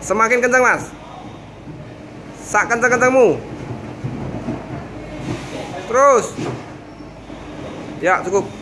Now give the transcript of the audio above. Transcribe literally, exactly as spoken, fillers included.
Semakin kencang mas. Sak kencang-kencangmu. Terus. Ya cukup.